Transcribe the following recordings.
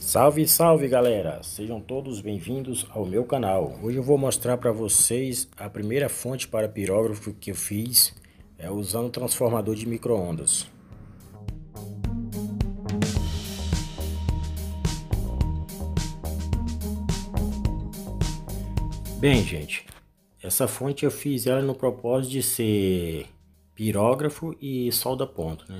Salve, salve galera! Sejam todos bem-vindos ao meu canal. Hoje eu vou mostrar para vocês a primeira fonte para pirógrafo que eu fiz usando transformador de micro-ondas. Bem, gente, essa fonte eu fiz ela no propósito de ser pirógrafo e solda-ponto, né?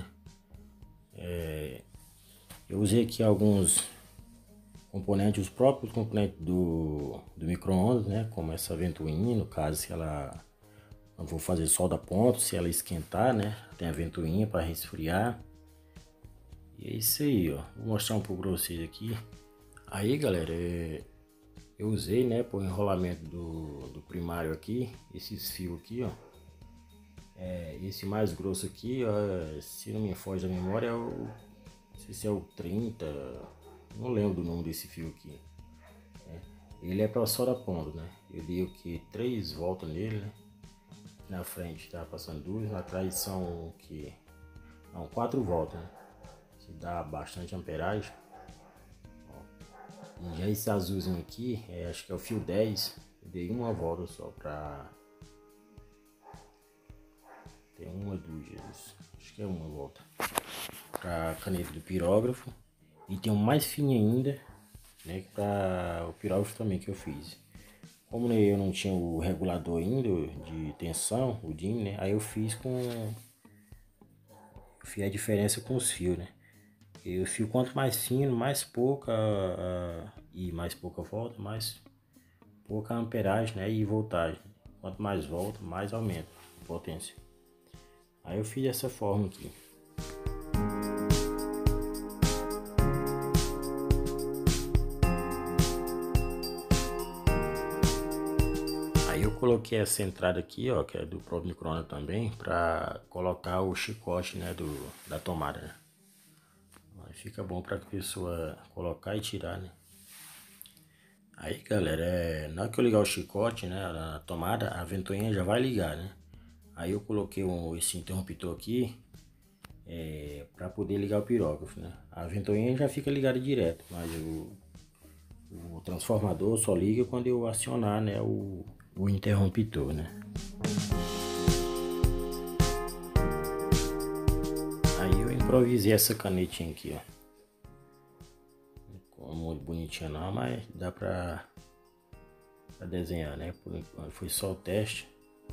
Eu usei aqui alguns componentes, os próprios componentes do micro-ondas, né? Como essa ventoinha, no caso, se ela eu vou fazer solda-ponto, se ela esquentar, né? Tem a ventoinha para resfriar. E é isso aí, ó. Vou mostrar um pouco para vocês aqui. Aí, galera, eu usei, né, por enrolamento do primário aqui, esses fios aqui, ó. Esse mais grosso aqui, ó, se não me foge da memória, não sei se é o 30, não lembro do nome desse fio aqui. Ele é para solda-ponto, né? Eu dei o que 3 voltas nele, né? Na frente tá passando 2, atrás são que 4 voltas, né? Que dá bastante amperagem. E já esse azulzinho aqui, acho que é o fio 10, eu dei uma volta só pra... Tem uma, duas, acho que é uma volta pra caneta do pirógrafo. E tem um mais fino ainda, né, para o pirógrafo também que eu fiz. Como eu não tinha o regulador ainda de tensão, o DIN, né, aí eu fiz a diferença com os fios, né. E o fio quanto mais fino, mais pouca e mais pouca volta, mais pouca amperagem, né, e voltagem. Quanto mais volta, mais aumenta a potência. Aí eu fiz dessa forma aqui. Aí eu coloquei essa entrada aqui, ó, que é do próprio micro-ondas também, para colocar o chicote, né, da tomada, né? Aí fica bom para a pessoa colocar e tirar, né? Aí, galera, na hora que eu ligar o chicote, né, na tomada, a ventoinha já vai ligar, né? Aí eu coloquei esse interruptor aqui para poder ligar o pirógrafo, né? A ventoinha já fica ligada direto, mas o transformador só liga quando eu acionar, né, o interruptor, né? Aí eu improvisei essa canetinha aqui, ó. Muito bonitinha não, mas dá pra desenhar, né? Por enquanto foi só o teste.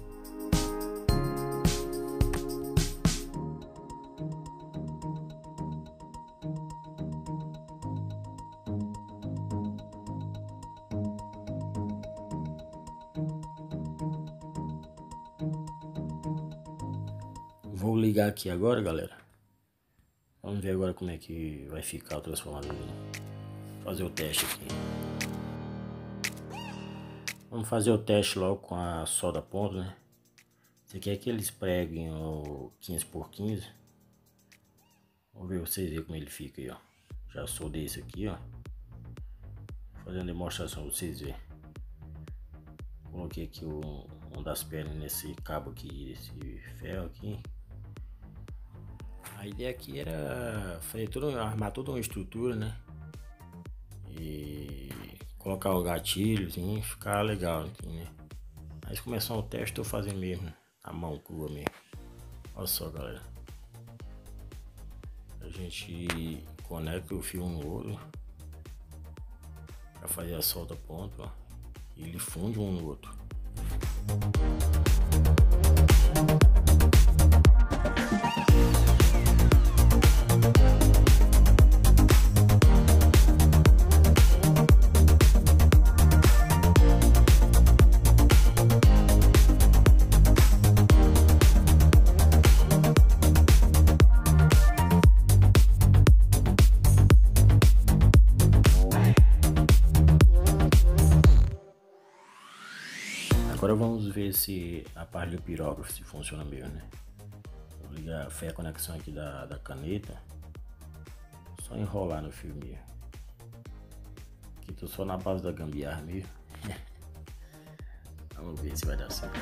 Vou ligar aqui agora, galera. Vamos ver agora como é que vai ficar o transformador. Fazer o teste aqui. Vamos fazer o teste logo com a solda ponto, né? Esse aqui é aqueles pregos o 15x15. Vamos ver vocês verem como ele fica aí, ó. Já soldei esse aqui, ó. Fazendo a demonstração pra vocês verem. Coloquei aqui uma das pernas nesse cabo aqui, esse ferro aqui. A ideia aqui era armar toda uma estrutura, né? E colocar o gatilho, assim, ficar legal, né? Mas começar o teste, estou fazendo mesmo, a mão crua mesmo. Olha só, galera. A gente conecta o fio um no outro para fazer a solda ponto, ó. E ele funde um no outro. Agora vamos ver se a parte do pirógrafo se funciona mesmo, né? Vou ligar a conexão aqui da caneta. Só enrolar no fio mesmo. Aqui tô só na base da gambiarra mesmo. Vamos ver se vai dar certo.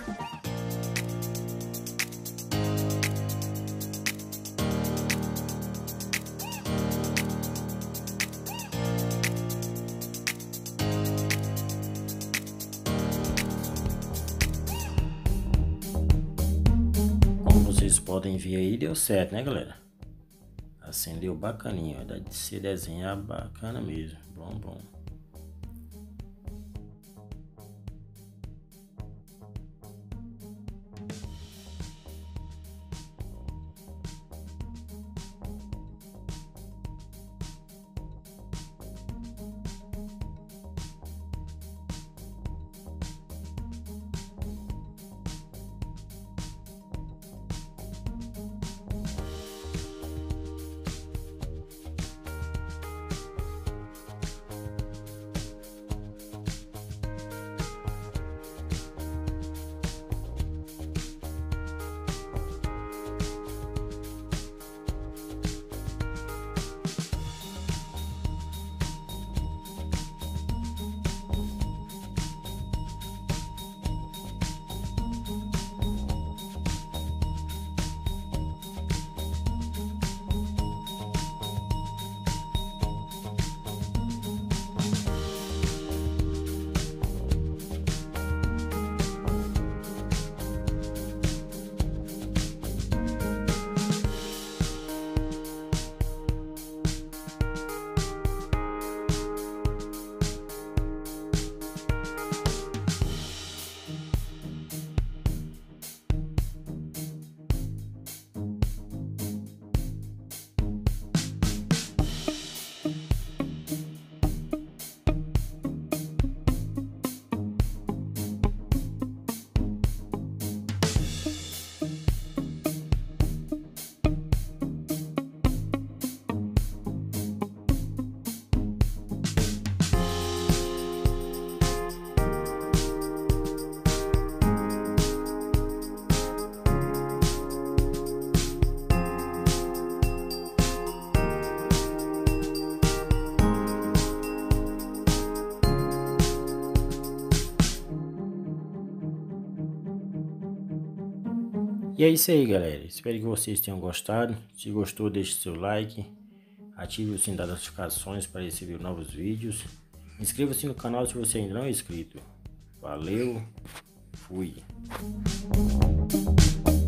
vocês podem ver aí, deu certo, né, galera? Acendeu bacaninho, ó. Dá de se desenhar bacana mesmo. Bom, bom. E é isso aí, galera. Espero que vocês tenham gostado. Se gostou, deixe seu like. Ative o sininho das notificações para receber novos vídeos. Inscreva-se no canal se você ainda não é inscrito. Valeu, fui.